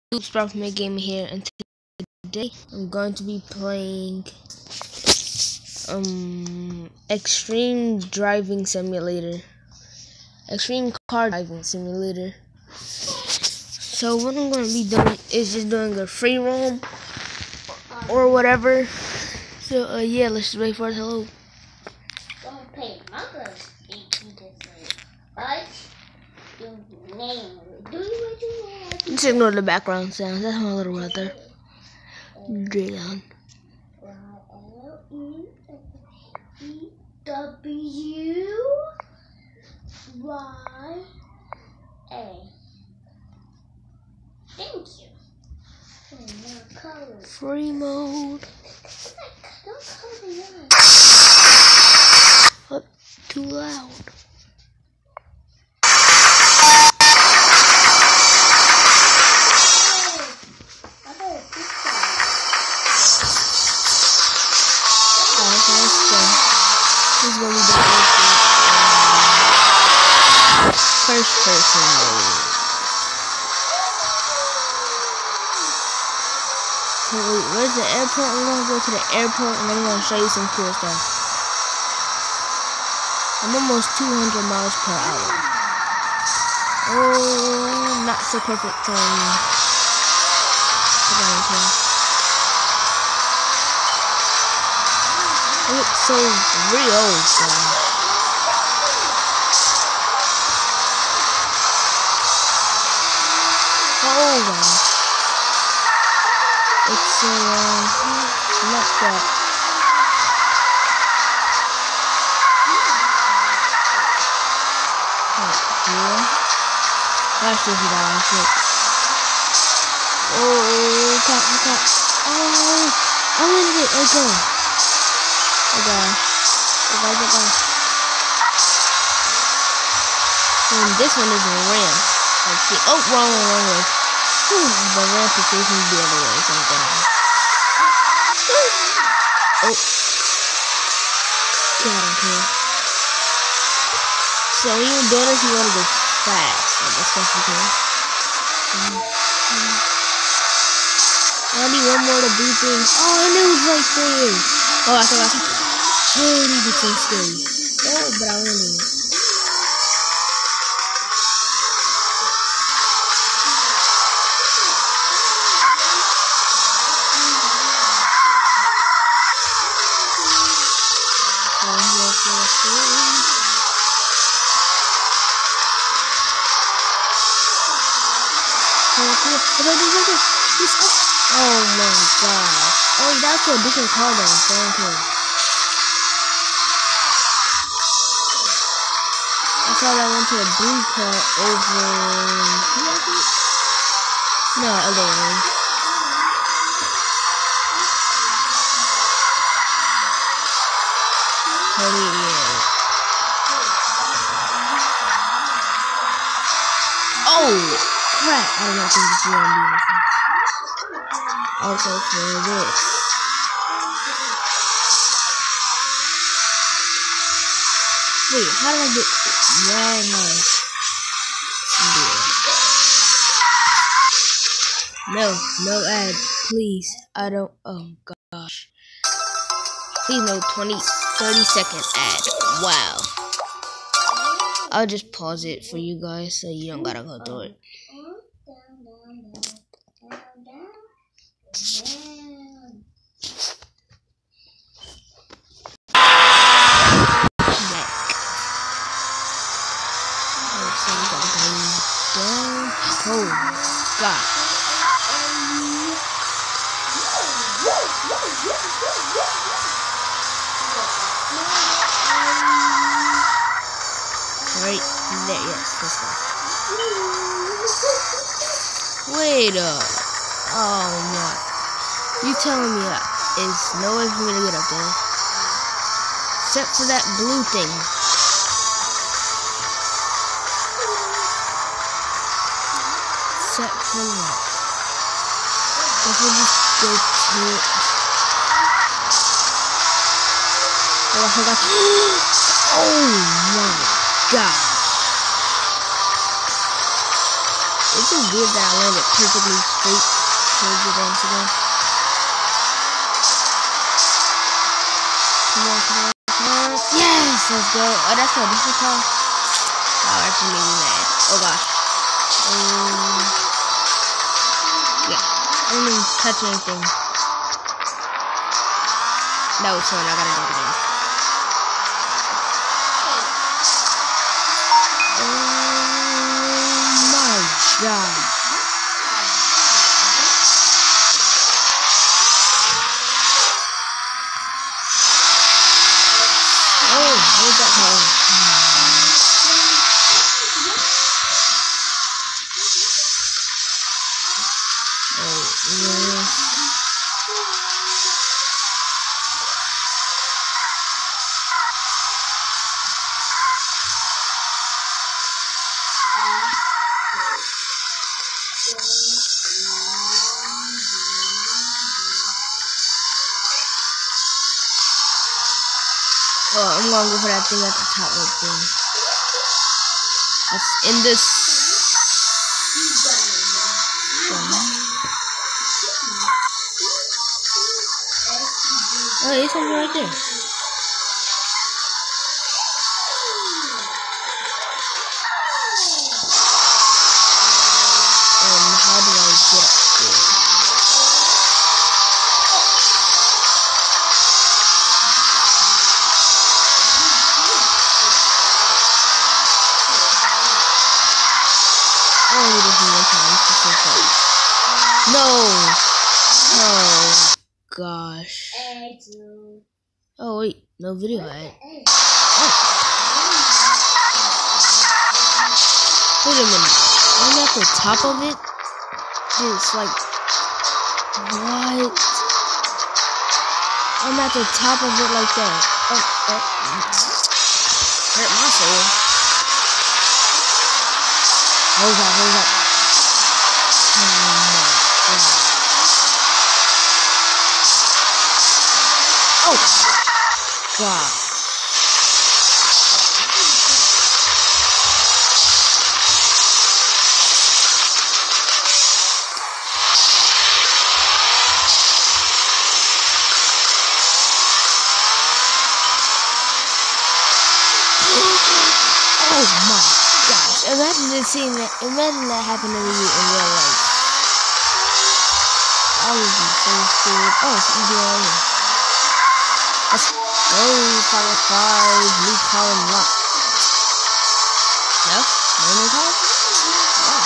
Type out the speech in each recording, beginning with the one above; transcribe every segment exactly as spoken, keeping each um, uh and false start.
Sprout from Game here, and today I'm going to be playing um Extreme Driving Simulator, Extreme Car Driving Simulator. So what I'm going to be doing is just doing a free roam or whatever. So uh, yeah, let's just wait for it. Hello. Don't pay muggers eighteen different, but your name. Do you want your name? Just ignore the background sounds. That's my little brother. Draydon. L E W Y A. Thank you. Oh, Free mode. don't color the yellow. Up too loud. This is what we do. First person mode. So wait, where's the airport? I'm gonna go to the airport and I'm gonna show you some cool stuff. I'm almost two hundred miles per hour. Oh, not so perfect timing. It looks so real, so. Oh gosh. It's uh, not that. Right here. That's just down shit. Oh, cut, cut. Oh, I'm in it. Let's go. Oh gosh. Oh gosh, oh gosh. And this one is a ramp. Let's see. Oh, wrong way, wrong way. Whew, the ramp is facing the other way, so I'm gonna. Oh. God, I don't care. So when you're doing this, you wanna go fast. Like as fast as you can. Mm -hmm. I need one more to do things. Oh, and it was right there. Oh, I thought I thought. Oh, these are so scary. Oh, but I really need it. Oh my gosh. Oh, that's a different car though, so I don't care. I thought I went to a blue car over here, I think? No, other way. Oh yeah. Oh crap! I did not think this was gonna be awesome. Also for this. Wait, how did I get yeah, nice. No, no ad, please. I don't oh gosh. Please no twenty, thirty second ad. Wow. I'll just pause it for you guys so you don't gotta go through it. Oh God. Right there, yes, let's go. Wait up. Oh my. You telling me that is no way for me to get up there? Except for that blue thing. Except for that. If we just go to it. Oh, I forgot. Oh my God. It's so weird that I landed perfectly straight towards it once again. Come on, come on, come on. Yes, let's go. Oh, that's a different car. Oh, actually made me mad. Oh gosh. Um, yeah. I didn't even touch anything. That was fun. I gotta do it again. Oh my god. Oh, where's that car? Oh, yeah. Oh, I'm gonna go for that thing at the top right there. That's in this. Oh, it's over right there. Um, how do I get up there? I only did this one time. This is so fun. No! Oh gosh. Oh wait, no video ad. Oh. Wait a minute. I'm at the top of it? It's like, what? I'm at the top of it like that. Oh, oh. Hurt my soul. Hold up, hold up. Oh my god. Oh! God. Oh my gosh. Imagine this scene that, imagine that happened to me in real life. I would be so scared. Oh, it's easy right here. Let's go, five five, new car unlocked. No? No new car? Oh.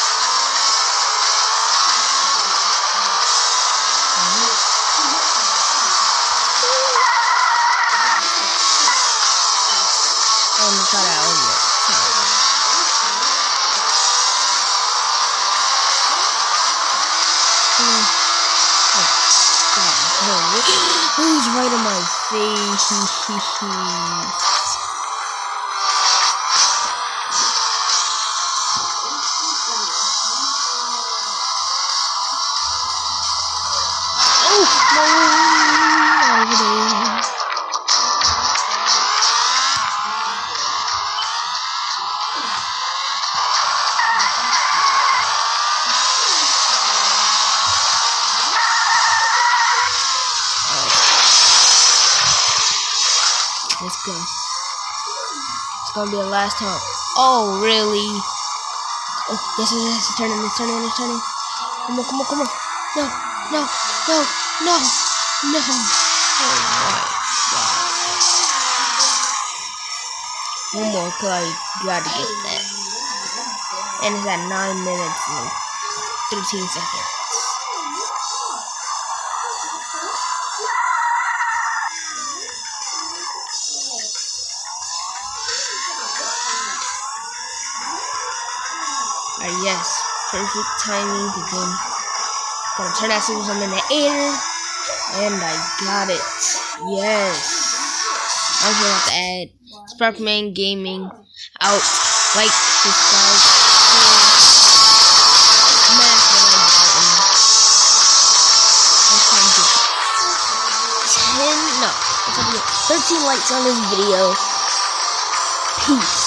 I'm gonna try that one more time. Oh, God, no. Who's right in my face? Oh, no. Over there. Let's go. It's gonna be the last time. Oh, really? Oh, yes, yes, yes. It's turning, it's turning, it's turning. Come on, come on, come on. No, no, no, no, no. Oh my god. One more, cause I gotta get that. And it's at nine minutes and thirteen seconds. Alright, yes, perfect timing to go. Gonna turn that signal in the air, and I got it. Yes. I'm gonna have to add Sparkman Gaming out. Like, subscribe, smash the like button. I'm trying to get ten, no, thirteen likes on this video. Peace.